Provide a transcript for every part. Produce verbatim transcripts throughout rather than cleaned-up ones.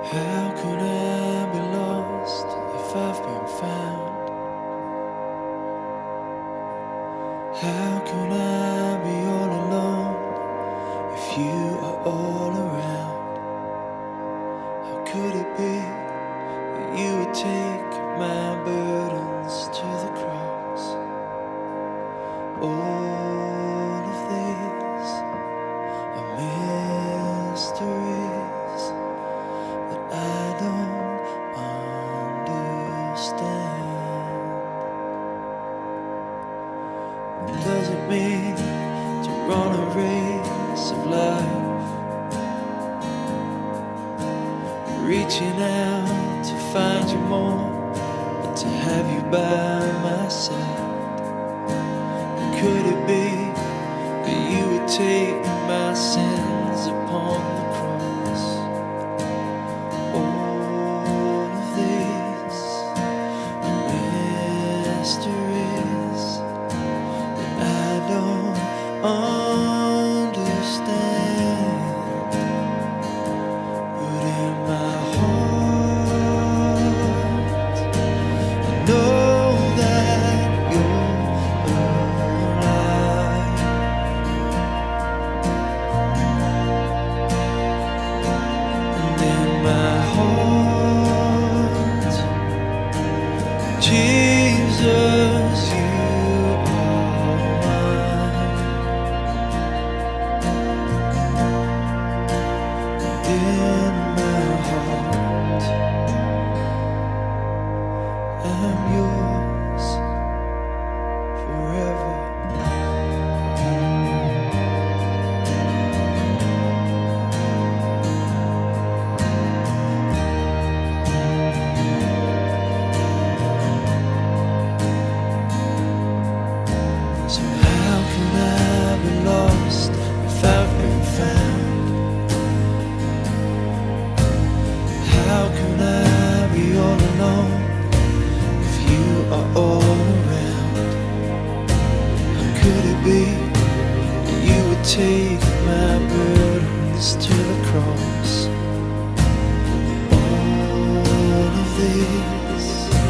How could I be lost if I've been found? How can I be all alone if you are all around? How could it be that you would take my burdens to the cross? All of these are mysteries that I don't understand. What does it mean to run a race of life? Reaching out to find you more, but to have you by my side. Could it be that you would take my sins upon the cross? All of these are mysteries that I don't understand. But in my heart, I know that you're alive. And in my heart, Jesus, you are mine. In my heart, I'm yours forever. So how can I be lost if I've been found? How can I be all alone if you are all around? How could it be that you would take my burdens to the cross? All of these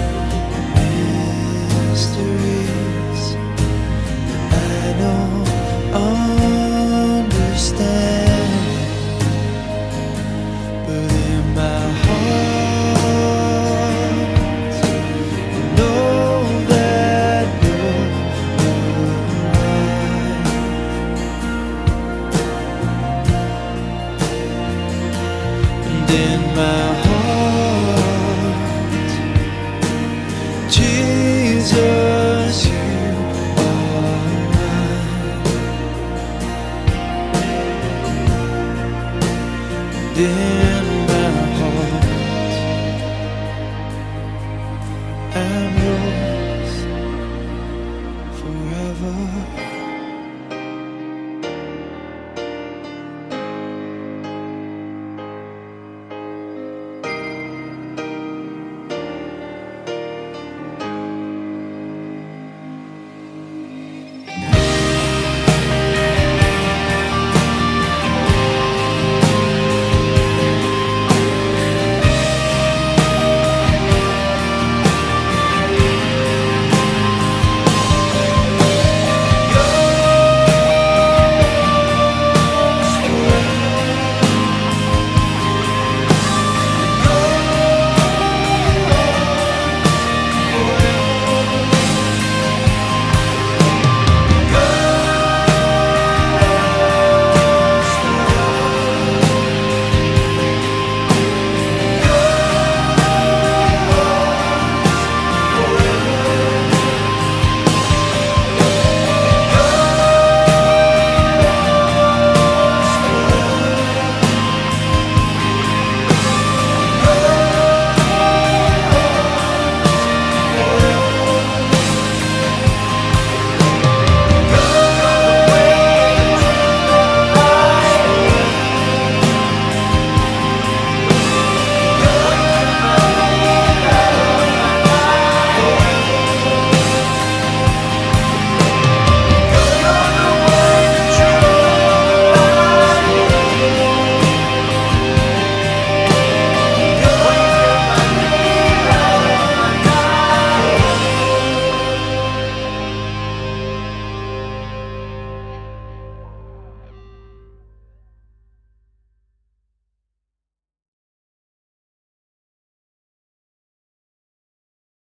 mysteries I don't understand. But in my heart, I know that you're alive. And in my heart, Jesus, you are mine. And in